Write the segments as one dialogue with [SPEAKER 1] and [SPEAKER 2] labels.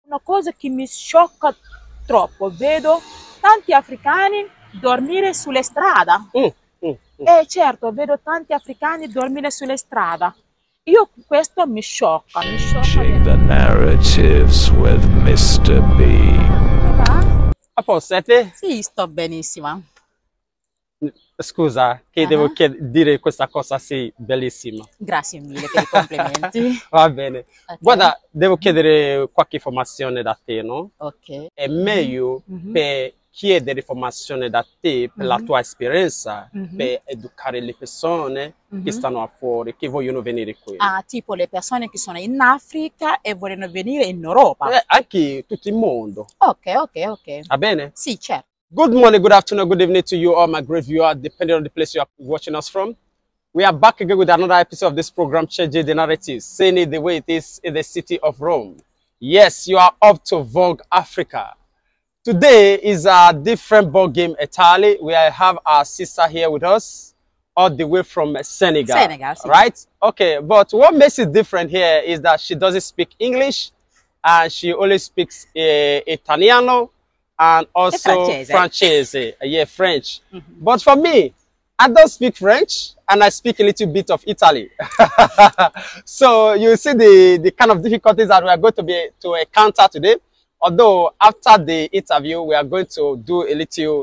[SPEAKER 1] una cosa che mi sciocca troppo. Vedo tanti africani dormire sulle strade. Certo, vedo tanti africani dormire sulle strade. Questo mi sciocca, mi sciocca.
[SPEAKER 2] Changing the narratives with Mr. B.
[SPEAKER 1] Come va?
[SPEAKER 3] A posto, e te?
[SPEAKER 1] Sì, sto benissimo.
[SPEAKER 3] Scusa, che devo dire questa cosa sì, bellissima.
[SPEAKER 1] Grazie mille per i complimenti.
[SPEAKER 3] Va bene.
[SPEAKER 1] Ok.
[SPEAKER 3] Guarda, devo chiedere qualche informazione da te, no?
[SPEAKER 1] Ok.
[SPEAKER 3] È meglio per chiedere informazione da te, per la tua esperienza, per educare le persone che stanno fuori, che vogliono venire qui.
[SPEAKER 1] Ah, tipo le persone che sono in Africa e vogliono venire in Europa.
[SPEAKER 3] Anche tutto il mondo.
[SPEAKER 1] Ok.
[SPEAKER 3] Va bene?
[SPEAKER 1] Sì, certo.
[SPEAKER 3] Good morning, good afternoon, good evening to you all, my great viewers, depending on the place you are watching us from. We are back again with another episode of this program, Changing the Narrative, saying it the way it is in the city of Rome. Yes, you are up to Vogue Africa. Today is a different ball game entirely. We have our sister here with us, all the way from Senegal.
[SPEAKER 1] Senegal, sì.
[SPEAKER 3] Right? Okay, but what makes it different here is that she doesn't speak English, and she only speaks Italiano, and also Francese. Yeah, French. But for me, I don't speak French, and I speak a little bit of Italy. So you see the kind of difficulties that we are going to encounter today. Although after the interview, we are going to do a little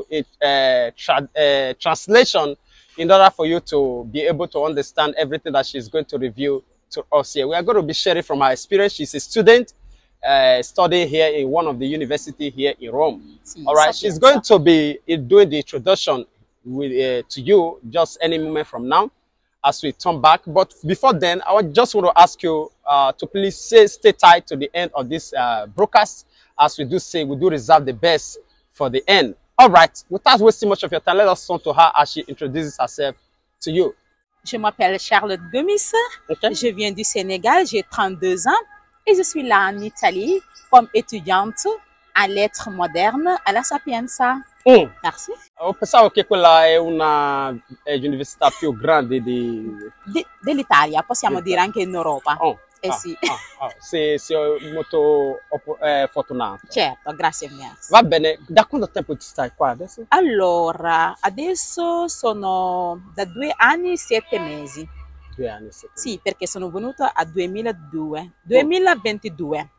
[SPEAKER 3] translation in order for you to be able to understand everything that she's going to review to us here. We are going to be sharing from her experience. She's a student studying here in one of the university here in Rome. All right, she's going to be doing the introduction with, to you just any moment from now as we turn back. But before then, I just want to ask you to please stay tight to the end of this broadcast. As we do say, we do reserve the best for the end. All right, without wasting much of your time, let us turn to her as she introduces herself to you.
[SPEAKER 1] Je m'appelle Charlotte Gomis, je viens du Sénégal, j'ai 32 ans et je suis là en Italie comme étudiante en lettres modernes à la Sapienza. Merci.
[SPEAKER 3] Pensavo che quella è l'università più grande
[SPEAKER 1] dell'Italia, possiamo dire anche in Europa. Sì.
[SPEAKER 3] Sei molto fortunato.
[SPEAKER 1] Certo, grazie mille.
[SPEAKER 3] Va bene, da quanto tempo ti stai qua adesso?
[SPEAKER 1] Allora, adesso sono da 2 anni e 7 mesi.
[SPEAKER 3] 2 anni e 7 mesi.
[SPEAKER 1] Sì, perché sono venuta a 2022.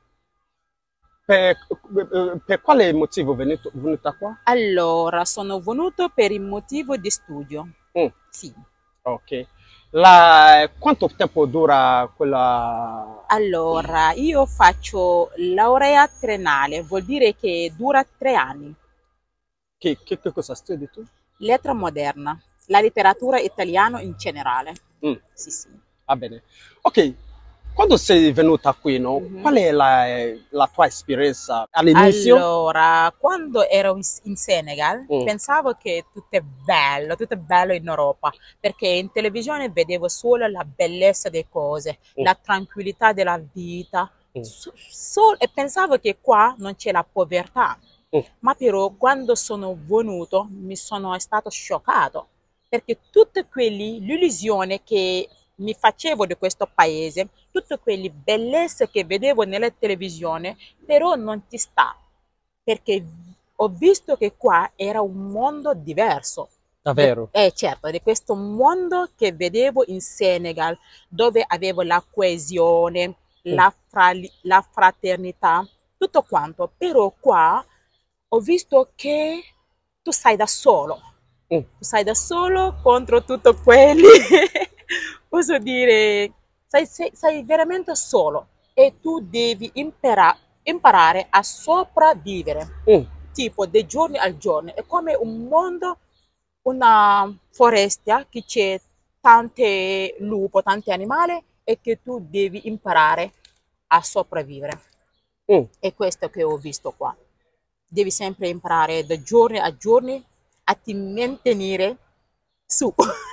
[SPEAKER 3] Per quale motivo venuta qua?
[SPEAKER 1] Allora, sono venuto per il motivo di studio. Sì.
[SPEAKER 3] Ok. Quanto tempo dura quella?
[SPEAKER 1] Allora, io faccio laurea triennale, vuol dire che dura 3 anni.
[SPEAKER 3] Che cosa studi tu?
[SPEAKER 1] Lettera moderna, la letteratura italiana in generale. Sì.
[SPEAKER 3] Va bene. Ok, quando sei venuta qui, no? Qual è la tua esperienza all'inizio?
[SPEAKER 1] Allora, quando ero in Senegal, pensavo che tutto è bello in Europa, perché in televisione vedevo solo la bellezza delle cose, la tranquillità della vita, e pensavo che qua non c'è la povertà. Ma però quando sono venuto mi sono stato scioccato, perché tutte l'illusione che mi facevo di questo paese, tutte quelle bellezze che vedevo nella televisione, però non ci sta, perché ho visto che qua era un mondo diverso.
[SPEAKER 3] Davvero?
[SPEAKER 1] Certo, di questo mondo che vedevo in Senegal, dove avevo la coesione, la fraternità, tutto quanto, però qua ho visto che tu sei da solo, tu sei da solo contro tutto quelli. Posso dire, sei veramente solo e tu devi imparare a sopravvivere, tipo di giorno al giorno. È come un mondo, una foresta che c'è tanti lupi, tanti animali e che tu devi imparare a sopravvivere. È questo che ho visto qua. Devi sempre imparare da giorno a giorno a ti mantenere su.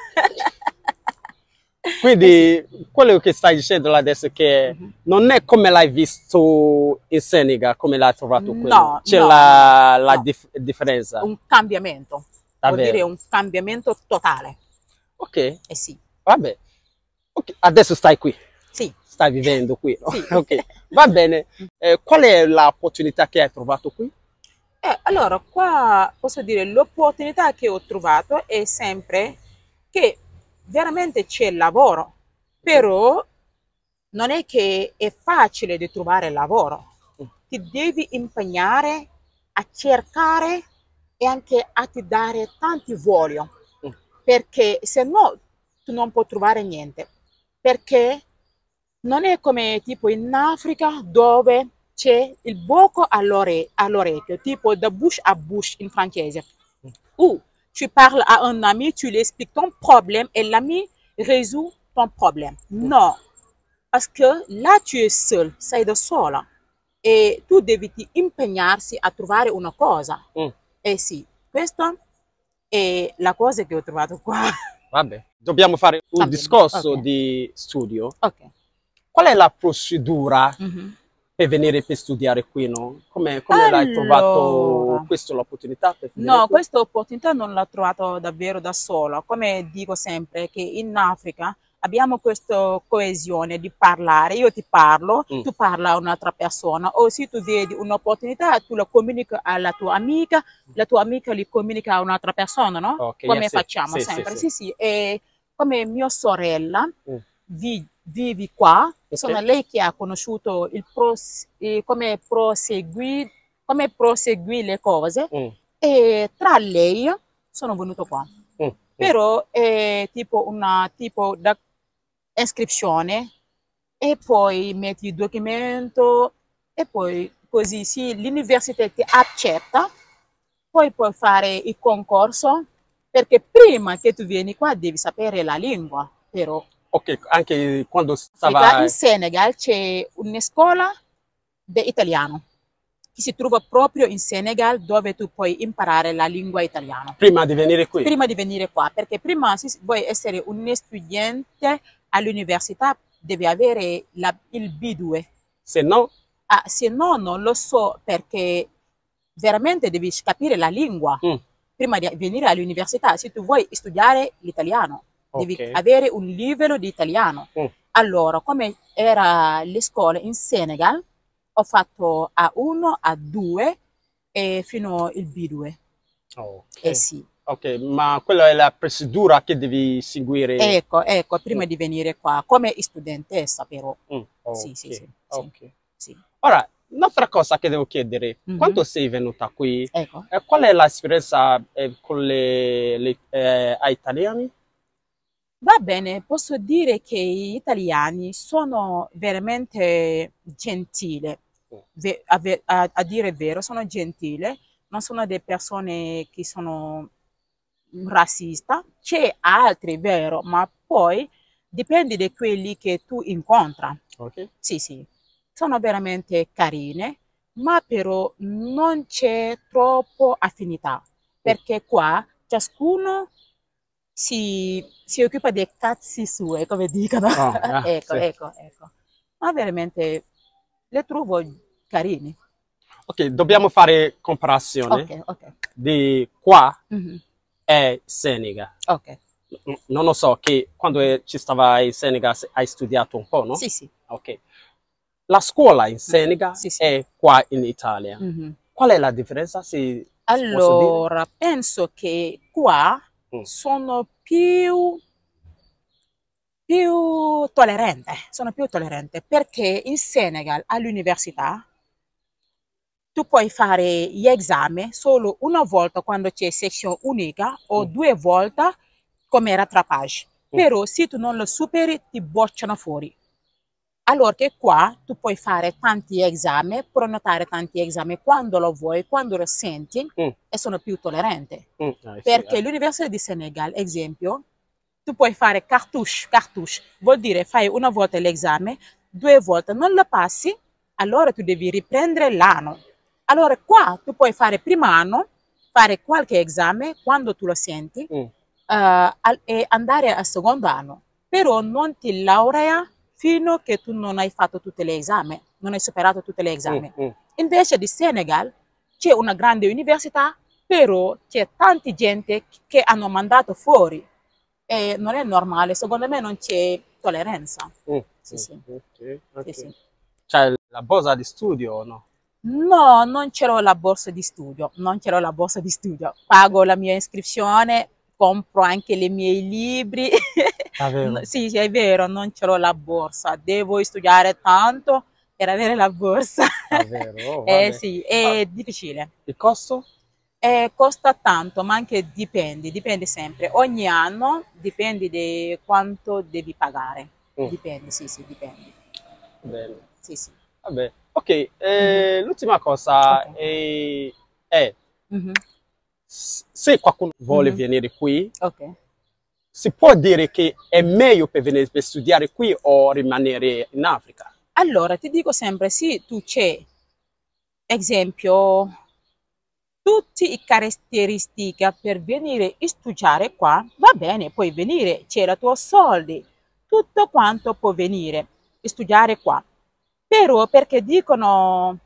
[SPEAKER 3] Quindi quello che stai dicendo adesso è che non è come l'hai visto in Senegal, come l'hai trovato qui.
[SPEAKER 1] No,
[SPEAKER 3] c'è
[SPEAKER 1] no,
[SPEAKER 3] la differenza.
[SPEAKER 1] Un cambiamento, vuol dire un cambiamento totale.
[SPEAKER 3] Ok.
[SPEAKER 1] Sì.
[SPEAKER 3] Vabbè. Okay. Adesso stai qui.
[SPEAKER 1] Sì.
[SPEAKER 3] Stai vivendo qui.
[SPEAKER 1] Sì.
[SPEAKER 3] Ok. Va bene. Qual è l'opportunità che hai trovato qui?
[SPEAKER 1] Allora, qua posso dire l'opportunità che ho trovato è sempre che veramente c'è lavoro, però non è che è facile di trovare lavoro. Ti devi impegnare a cercare e anche a ti dare tanti voglia, perché se no tu non puoi trovare niente, perché non è come tipo in Africa dove c'è il buco all'orecchio, tipo da bouche à bouche in francese. Ou tu parles à un ami, tu lui expliques ton problème et l'ami résout ton problème. No, parce que là tu es seul, sei da sola e tu devi impegnarsi a trovare una cosa. Eh sì, questa è la cosa che ho trovato qua.
[SPEAKER 3] Vabbè, dobbiamo fare un
[SPEAKER 1] Va bene,
[SPEAKER 3] discorso
[SPEAKER 1] ok.
[SPEAKER 3] di studio.
[SPEAKER 1] Ok.
[SPEAKER 3] Qual è la procedura
[SPEAKER 1] Mhm.
[SPEAKER 3] per venire per studiare qui, no? Come l'hai trovato
[SPEAKER 1] Allora,
[SPEAKER 3] questa l'opportunità per venire
[SPEAKER 1] no,
[SPEAKER 3] qui?
[SPEAKER 1] questa opportunità non l'ho trovata davvero da sola. Come dico sempre, che in Africa abbiamo questa coesione di parlare. Io ti parlo, tu parla a un'altra persona, o se tu vedi un'opportunità, tu la comunichi alla tua amica li comunica a un'altra persona, no?
[SPEAKER 3] Ok,
[SPEAKER 1] Come
[SPEAKER 3] yes, sì,
[SPEAKER 1] facciamo
[SPEAKER 3] sì, sì,
[SPEAKER 1] sempre.
[SPEAKER 3] sì.
[SPEAKER 1] Sì, sì, e come mia sorella vivi qua, sono lei che ha conosciuto come proseguì le cose e tra lei sono venuto qua. Però è tipo una tipo da iscrizione e poi metti il documento e poi così sì, l'università ti accetta, poi puoi fare il concorso perché prima che tu vieni qua devi sapere la lingua, però
[SPEAKER 3] Ok, anche quando
[SPEAKER 1] in
[SPEAKER 3] stava
[SPEAKER 1] Senegal c'è una scuola di italiano che si trova proprio in Senegal dove tu puoi imparare la lingua italiana.
[SPEAKER 3] prima di venire qui.
[SPEAKER 1] Prima di venire qua, perché prima se vuoi essere un studente all'università devi avere il B2.
[SPEAKER 3] Se no,
[SPEAKER 1] Se no non lo so perché veramente devi capire la lingua prima di venire all'università. Se tu vuoi studiare l'italiano, devi
[SPEAKER 3] ok.
[SPEAKER 1] avere un livello di italiano. Allora, come era le scuole in Senegal, ho fatto A1, A2 e fino al B2.
[SPEAKER 3] Ok.
[SPEAKER 1] Sì.
[SPEAKER 3] Ok, ma quella è la procedura che devi seguire.
[SPEAKER 1] Ecco, prima di venire qua, come studentessa però. Sì, sì,
[SPEAKER 3] Ok,
[SPEAKER 1] sì, sì,
[SPEAKER 3] ok.
[SPEAKER 1] sì.
[SPEAKER 3] Ora, un'altra cosa che devo chiedere, quando sei venuta qui,
[SPEAKER 1] Ecco.
[SPEAKER 3] qual è l'esperienza con ai italiani?
[SPEAKER 1] Va bene, posso dire che gli italiani sono veramente gentili, a dire il vero, sono gentili, non sono delle persone che sono razzista, c'è altri, vero, ma poi dipende da quelli che tu incontri.
[SPEAKER 3] Ok.
[SPEAKER 1] Sì, sì, sono veramente carine, ma però non c'è troppo affinità, perché qua ciascuno si occupa dei cazzi suoi, come dicono. Ecco,
[SPEAKER 3] Sì.
[SPEAKER 1] ecco, ecco. Ma veramente le trovo carini.
[SPEAKER 3] Ok, dobbiamo fare comparazione
[SPEAKER 1] Ok, ok.
[SPEAKER 3] di qua
[SPEAKER 1] Mhm.
[SPEAKER 3] e Senegal.
[SPEAKER 1] Ok.
[SPEAKER 3] Non lo so, che quando ci stava in Senegal hai studiato un po', no?
[SPEAKER 1] Sì, sì.
[SPEAKER 3] Ok. La scuola in Senegal
[SPEAKER 1] Sì, sì.
[SPEAKER 3] è qua in Italia.
[SPEAKER 1] Mhm.
[SPEAKER 3] Qual è la differenza, se posso dire?
[SPEAKER 1] Allora, penso che qua sono sono più tollerante perché in Senegal all'università tu puoi fare gli esami solo una volta quando c'è sezione unica o due volte come rattrapage. Però se tu non lo superi ti bocciano fuori. Allora che qua tu puoi fare tanti esami, prenotare tanti esami quando lo vuoi, quando lo senti e sono più tollerante. Perché l'Università di Senegal, esempio, tu puoi fare cartouche, vuol dire fai una volta l'esame, due volte non lo passi, allora tu devi riprendere l'anno. Allora qua tu puoi fare primo anno, fare qualche esame quando tu lo senti e andare al secondo anno, però non ti laurea fino a che tu non hai fatto tutti gli esami, non hai superato tutti gli esami. Invece di Senegal c'è una grande università, però c'è tanta gente che hanno mandato fuori e non è normale, secondo me non c'è tolleranza. Sì, sì.
[SPEAKER 3] Ok, ok.
[SPEAKER 1] Sì, sì.
[SPEAKER 3] C'è la borsa di studio o no?
[SPEAKER 1] No, non ce l'ho la borsa di studio, non ce l'ho la borsa di studio. Pago la mia iscrizione, compro anche i miei libri.
[SPEAKER 3] Davvero?
[SPEAKER 1] Sì, sì, è vero, non ce l'ho la borsa. Devo studiare tanto per avere la borsa.
[SPEAKER 3] Davvero? Oh,
[SPEAKER 1] Eh
[SPEAKER 3] vabbè.
[SPEAKER 1] sì,
[SPEAKER 3] Ma
[SPEAKER 1] è difficile.
[SPEAKER 3] il costo?
[SPEAKER 1] Costa tanto, ma anche dipende sempre. Ogni anno dipende di quanto devi pagare.
[SPEAKER 3] Mm,
[SPEAKER 1] Dipende, sì, sì, dipende.
[SPEAKER 3] bene.
[SPEAKER 1] Sì, sì.
[SPEAKER 3] Vabbè. Ok,
[SPEAKER 1] Mhm.
[SPEAKER 3] l'ultima cosa
[SPEAKER 1] Ok.
[SPEAKER 3] è
[SPEAKER 1] Mhm.
[SPEAKER 3] se qualcuno vuole
[SPEAKER 1] Mhm.
[SPEAKER 3] venire qui,
[SPEAKER 1] Ok.
[SPEAKER 3] si può dire che è meglio per venire per studiare qui o rimanere in Africa?
[SPEAKER 1] Allora, ti dico sempre, sì, tu c'è, esempio, tutte le caratteristiche per venire a studiare qua, va bene, puoi venire, c'è i tuoi soldi, tutto quanto può venire a studiare qua. Però perché dicono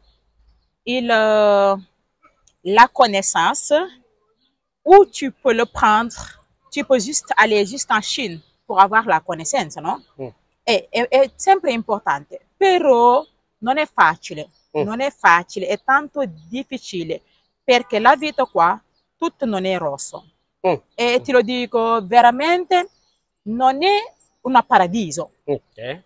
[SPEAKER 1] la connaissance, ou tu peux le prendre, tu peux juste aller juste en Chine pour avoir la connaissance, no?
[SPEAKER 3] Mm,
[SPEAKER 1] È sempre importante, però non è facile,
[SPEAKER 3] mm,
[SPEAKER 1] non è facile, è tanto difficile, perché la vita qua, tutto non è rosso.
[SPEAKER 3] mm,
[SPEAKER 1] E ti lo dico veramente, non è un paradiso,
[SPEAKER 3] ok.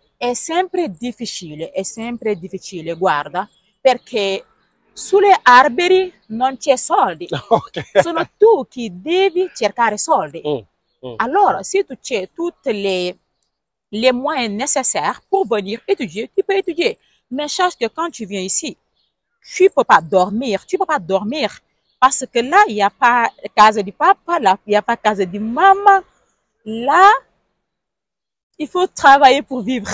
[SPEAKER 1] è sempre difficile, guarda, perché sulle alberi non c'è soldi,
[SPEAKER 3] Ok.
[SPEAKER 1] sono tu che devi cercare soldi.
[SPEAKER 3] Mm, mm,
[SPEAKER 1] Alors, si tu as toutes les moyens nécessaires pour venir étudier, tu peux étudier. Mais sache que quand tu viens ici, tu ne peux pas dormir. Tu ne peux pas dormir. Parce que là, il n'y a pas casa de papa, là, il n'y a pas casa de maman. Là, il faut travailler pour vivre.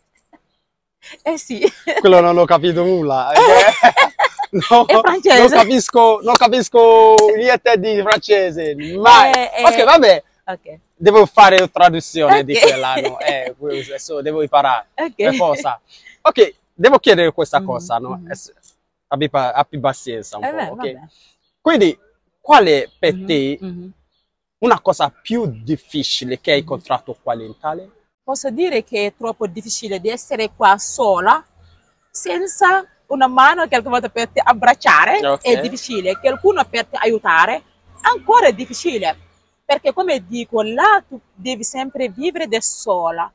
[SPEAKER 1] Eh sì.
[SPEAKER 3] quello non ho capito nulla. No,
[SPEAKER 1] È francese.
[SPEAKER 3] non capisco niente di francese, mai. Ok, vabbè,
[SPEAKER 1] Ok.
[SPEAKER 3] devo fare traduzione di
[SPEAKER 1] Ok.
[SPEAKER 3] quella, no? Adesso devo imparare, per
[SPEAKER 1] Ok.
[SPEAKER 3] forza. Ok, devo chiedere questa
[SPEAKER 1] Mhm,
[SPEAKER 3] cosa, no?
[SPEAKER 1] mhm.
[SPEAKER 3] Abbi pazienza un po',
[SPEAKER 1] Beh,
[SPEAKER 3] ok?
[SPEAKER 1] vabbè.
[SPEAKER 3] Quindi, qual è per
[SPEAKER 1] Mhm,
[SPEAKER 3] te
[SPEAKER 1] mhm,
[SPEAKER 3] una cosa più difficile che hai
[SPEAKER 1] mhm.
[SPEAKER 3] incontrato qua in Italia?
[SPEAKER 1] Posso dire che è troppo difficile di essere qua sola, senza una mano qualche volta per ti abbracciare,
[SPEAKER 3] Ok.
[SPEAKER 1] è difficile, qualcuno per ti aiutare, ancora è difficile, perché come dico, là tu devi sempre vivere da sola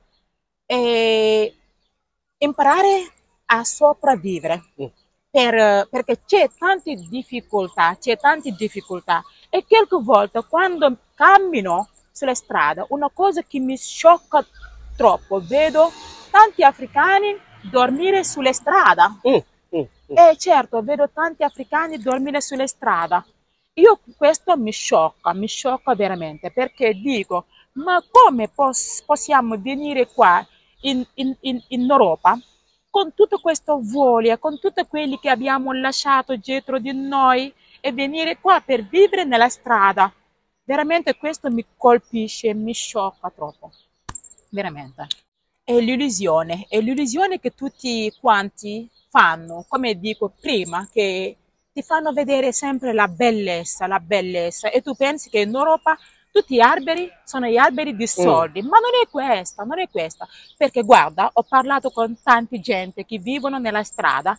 [SPEAKER 1] e imparare a sopravvivere,
[SPEAKER 3] Mm,
[SPEAKER 1] perché c'è tante difficoltà e qualche volta quando cammino sulla strada, una cosa che mi sciocca troppo, vedo tanti africani dormire sulle strade.
[SPEAKER 3] mm, mm, mm.
[SPEAKER 1] E certo, vedo tanti africani dormire sulle strade. Io questo mi sciocca veramente, perché dico, ma come possiamo venire qua in Europa con tutta questa voglia, con tutti quelli che abbiamo lasciato dietro di noi e venire qua per vivere nella strada? Veramente questo mi colpisce, mi sciocca troppo, veramente. È l'illusione che tutti quanti fanno, come dico prima, che ti fanno vedere sempre la bellezza, e tu pensi che in Europa tutti gli alberi sono gli alberi di
[SPEAKER 3] Mm.
[SPEAKER 1] soldi, ma non è questa, non è questa, perché guarda, ho parlato con tanta gente che vivono nella strada,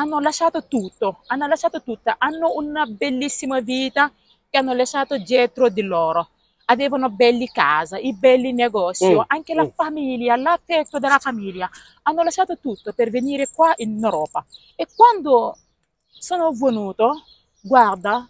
[SPEAKER 1] hanno lasciato tutto, hanno una bellissima vita che hanno lasciato dietro di loro. Avevano belli case, i belli negozi,
[SPEAKER 3] Mm,
[SPEAKER 1] anche la
[SPEAKER 3] mm.
[SPEAKER 1] famiglia, l'affetto della famiglia. Hanno lasciato tutto per venire qua in Europa. E quando sono venuto, guarda,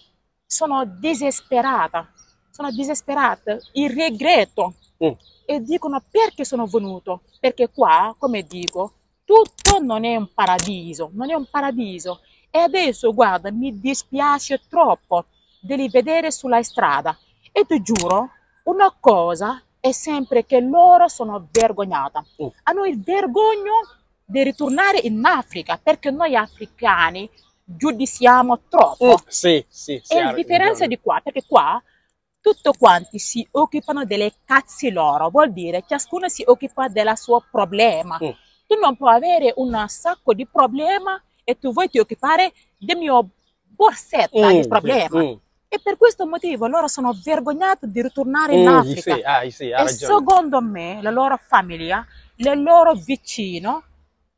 [SPEAKER 1] sono disesperata, il regretto.
[SPEAKER 3] Mm.
[SPEAKER 1] E dicono perché sono venuto? Perché qua, come dico, tutto non è un paradiso, non è un paradiso. E adesso, guarda, mi dispiace troppo di li vedere sulla strada. E ti giuro, una cosa è sempre che loro sono vergognata.
[SPEAKER 3] Mm.
[SPEAKER 1] Hanno il vergogno di ritornare in Africa, perché noi africani giudiziamo troppo.
[SPEAKER 3] Sì, sì, sì,
[SPEAKER 1] E la
[SPEAKER 3] hai
[SPEAKER 1] differenza
[SPEAKER 3] ragione.
[SPEAKER 1] di qua, perché qua tutto quanti si occupano delle cazzi loro, vuol dire ciascuno si occupa del suo problema.
[SPEAKER 3] Mm,
[SPEAKER 1] Tu non puoi avere un sacco di problemi e tu vuoi ti occupare del mio borsetta di
[SPEAKER 3] sì,
[SPEAKER 1] problema. E per questo motivo loro sono vergognati di ritornare in Africa.
[SPEAKER 3] sì, hai
[SPEAKER 1] E
[SPEAKER 3] ragione.
[SPEAKER 1] secondo me la loro famiglia, il loro vicino,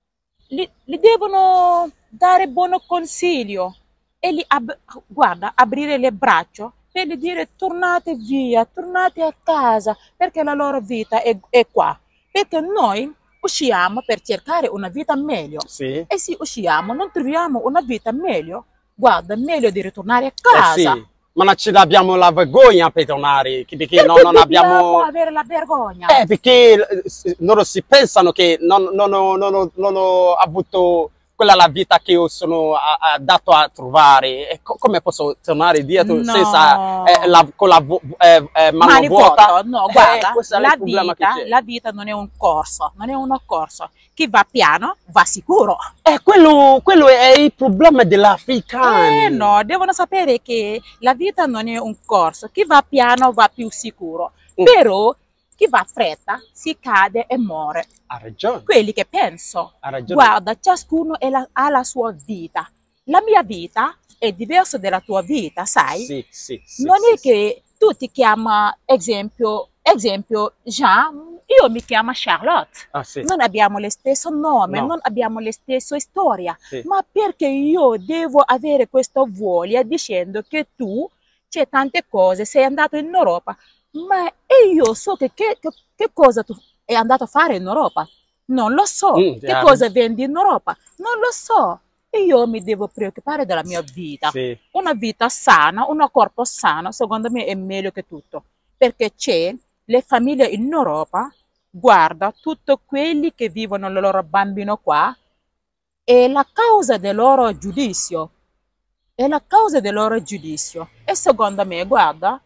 [SPEAKER 1] gli devono dare buon consiglio e guarda, aprire le braccia per gli dire tornate via, tornate a casa, perché la loro vita è qua. Perché noi usciamo per cercare una vita meglio.
[SPEAKER 3] Sì.
[SPEAKER 1] E se usciamo, non troviamo una vita meglio, guarda, è meglio di ritornare a casa.
[SPEAKER 3] Sì. Ma non ce l'abbiamo la vergogna per tornare, perché non
[SPEAKER 1] dobbiamo
[SPEAKER 3] abbiamo...
[SPEAKER 1] avere la vergogna.
[SPEAKER 3] Perché loro si pensano che non ho avuto quella la vita che io sono dato a trovare. E come posso tornare dietro
[SPEAKER 1] No.
[SPEAKER 3] senza con la mano
[SPEAKER 1] Mani
[SPEAKER 3] vuota?
[SPEAKER 1] vuote. No, guarda,
[SPEAKER 3] questo è il problema che c'è.
[SPEAKER 1] la vita non è un corso, non è uno corso. Chi va piano va sicuro.
[SPEAKER 3] Quello è il problema dell'africano.
[SPEAKER 1] No, devono sapere che la vita non è un corso. Chi va piano va più sicuro. Però chi va a fretta si cade e muore.
[SPEAKER 3] Ha ragione.
[SPEAKER 1] Quelli che penso.
[SPEAKER 3] Ha ragione.
[SPEAKER 1] Guarda, ciascuno ha la sua vita. La mia vita è diversa dalla tua vita, sai?
[SPEAKER 3] Sì,
[SPEAKER 1] non è che tu ti chiami, esempio Jean, io mi chiamo Charlotte.
[SPEAKER 3] Sì.
[SPEAKER 1] Non abbiamo lo stesso nome, non abbiamo la stessa storia. Ma perché io devo avere questa voglia dicendo che tu c'è tante cose, sei andato in Europa, ma io so che cosa tu è andato a fare in Europa? Non lo so. Che cosa vendi in Europa? Non lo so. E io mi devo preoccupare della mia vita.
[SPEAKER 3] Sì.
[SPEAKER 1] Una vita sana, un corpo sano, secondo me è meglio che tutto. Perché c'è le famiglie in Europa, guarda, tutti quelli che vivono il loro bambino qua, è la causa del loro giudizio. È la causa del loro giudizio. E secondo me, guarda,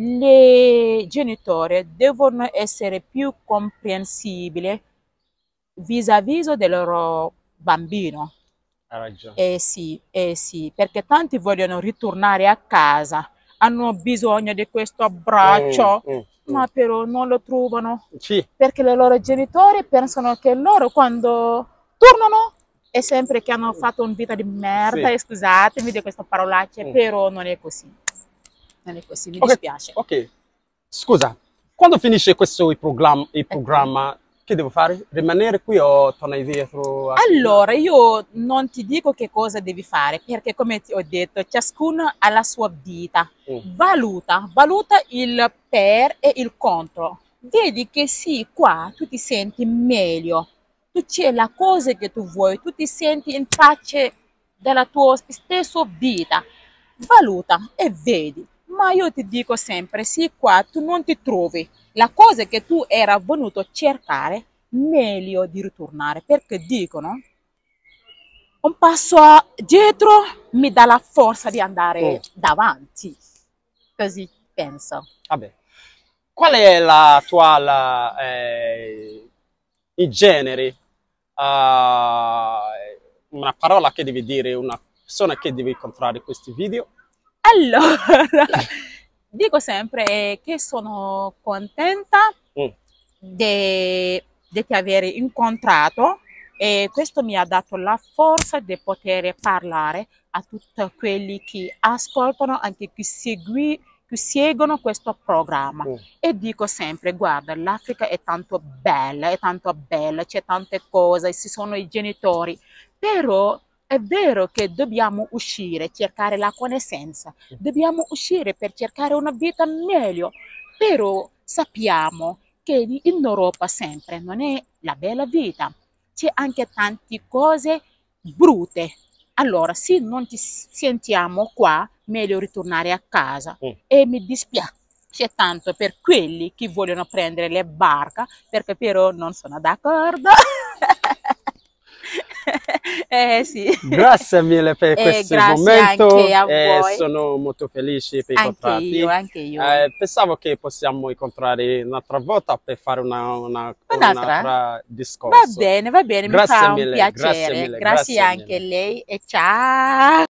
[SPEAKER 1] i genitori devono essere più comprensibili vis-à-vis del loro bambino.
[SPEAKER 3] Ha ragione.
[SPEAKER 1] Sì, perché tanti vogliono ritornare a casa, hanno bisogno di questo abbraccio, ma però non lo trovano.
[SPEAKER 3] Sì.
[SPEAKER 1] Perché i loro genitori pensano che loro quando tornano è sempre che hanno fatto una vita di merda, e scusatemi di queste parolacce, però non è così. Non è così, mi dispiace.
[SPEAKER 3] Ok, scusa, quando finisce questo il programma, che devo fare? Rimanere qui o tornare dietro?
[SPEAKER 1] Allora, io non ti dico che cosa devi fare, perché come ti ho detto, ciascuno ha la sua vita. Valuta il per e il contro. Vedi che sì, qua tu ti senti meglio, tu c'è la cosa che tu vuoi, tu ti senti in pace della tua stessa vita. Valuta e vedi. Ma io ti dico sempre, sì, qua tu non ti trovi la cosa che tu era venuto a cercare, meglio di ritornare, perché dicono un passo dietro mi dà la forza di andare davanti. Così penso.
[SPEAKER 3] Vabbè. Qual è la tua i generi? Una parola che devi dire, una persona che devi incontrare in questi video?
[SPEAKER 1] Allora, dico sempre che sono contenta di ti aver incontrato e questo mi ha dato la forza di poter parlare a tutti quelli che ascoltano, anche chi seguono questo programma. E dico sempre, guarda, l'Africa è tanto bella, c'è tante cose, ci sono i genitori, però è vero che dobbiamo uscire, cercare la conoscenza, dobbiamo uscire per cercare una vita meglio, però sappiamo che in Europa sempre non è la bella vita, c'è anche tante cose brutte. Allora, se non ci sentiamo qua, meglio ritornare a casa. E mi dispiace tanto per quelli che vogliono prendere le barche, perché però non sono d'accordo. Sì.
[SPEAKER 3] Grazie mille per questo momento.
[SPEAKER 1] Anche a voi.
[SPEAKER 3] Sono molto felice per incontrarti.
[SPEAKER 1] Anche io.
[SPEAKER 3] Pensavo che possiamo incontrare un'altra volta per fare un'altra discorso.
[SPEAKER 1] Va bene,
[SPEAKER 3] Grazie
[SPEAKER 1] mi fa
[SPEAKER 3] mille,
[SPEAKER 1] un piacere.
[SPEAKER 3] grazie
[SPEAKER 1] Anche a lei e ciao.